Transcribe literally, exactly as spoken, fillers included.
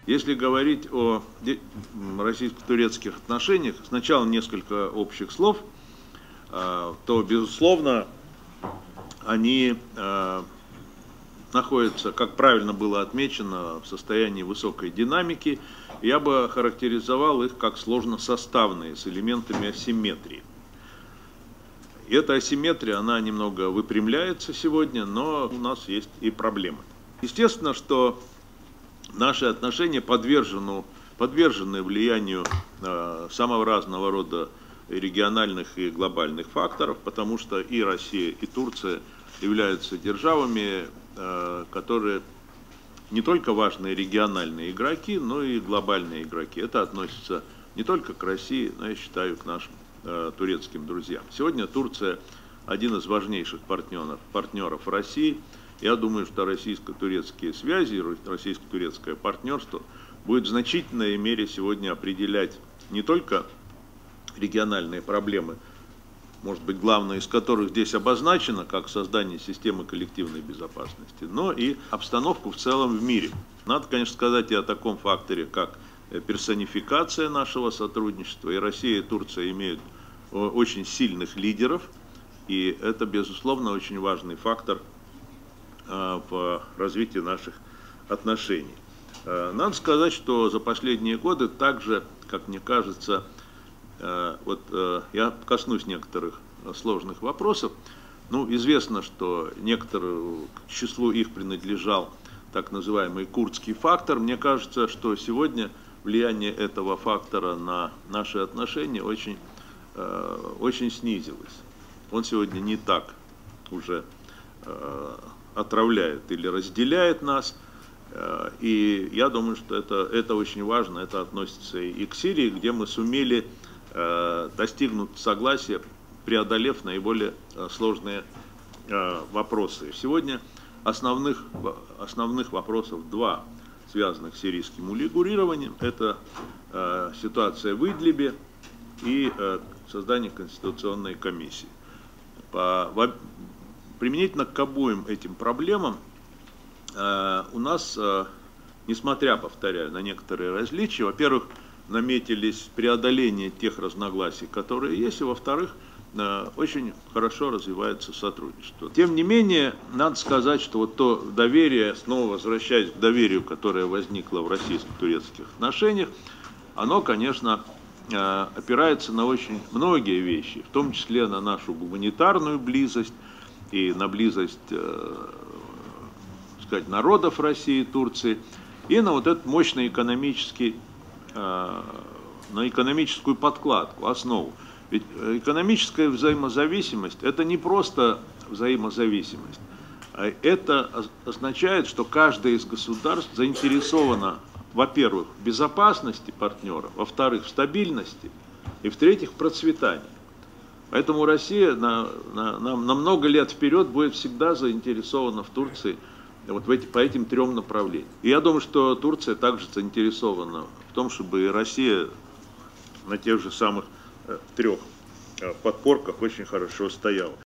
Если говорить о российско-турецких отношениях, сначала несколько общих слов, то, безусловно, они находятся, как правильно было отмечено, в состоянии высокой динамики. Я бы охарактеризовал их как сложносоставные, с элементами асимметрии. И эта асимметрия, она немного выпрямляется сегодня, но у нас есть и проблемы. Естественно, что наши отношения подвержены, подвержены влиянию э, самого разного рода региональных и глобальных факторов, потому что и Россия, и Турция являются державами, э, которые не только важные региональные игроки, но и глобальные игроки. Это относится не только к России, но, я считаю, к нашим э, турецким друзьям. Сегодня Турция один из важнейших партнеров, партнеров России. Я думаю, что российско-турецкие связи, российско-турецкое партнерство будет в значительной мере сегодня определять не только региональные проблемы, может быть, главное из которых здесь обозначено, как создание системы коллективной безопасности, но и обстановку в целом в мире. Надо, конечно, сказать и о таком факторе, как персонификация нашего сотрудничества. И Россия, и Турция имеют очень сильных лидеров, и это, безусловно, очень важный фактор в развитии наших отношений. Надо сказать, что за последние годы также, как мне кажется, вот я коснусь некоторых сложных вопросов. Ну, известно, что некоторые, к числу их принадлежал так называемый курдский фактор. Мне кажется, что сегодня влияние этого фактора на наши отношения очень, очень снизилось. Он сегодня не так уже отравляет или разделяет нас. И я думаю, что это, это очень важно. Это относится и к Сирии, где мы сумели достигнуть согласия, преодолев наиболее сложные вопросы. Сегодня основных, основных вопросов два, связанных с сирийским урегулированием. Это ситуация в Идлибе и создание конституционной комиссии. По, применительно к обоим этим проблемам у нас, несмотря, повторяю, на некоторые различия, во-первых, наметились преодоление тех разногласий, которые есть, и, во-вторых, очень хорошо развивается сотрудничество. Тем не менее, надо сказать, что вот то доверие, снова возвращаясь к доверию, которое возникло в российско-турецких отношениях, оно, конечно, опирается на очень многие вещи, в том числе на нашу гуманитарную близость и на близость, так сказать, народов России и Турции, и на вот этот мощный экономический на экономическую подкладку, основу. Ведь экономическая взаимозависимость – это не просто взаимозависимость, а это означает, что каждое из государств заинтересовано, во-первых, в безопасности партнера, во-вторых, в стабильности и, в-третьих, в процветании. Поэтому Россия на, на, на, на много лет вперед будет всегда заинтересована в Турции вот в эти, по этим трем направлениям. И я думаю, что Турция также заинтересована в том, чтобы и Россия на тех же самых э, трех э, подпорках очень хорошо стояла.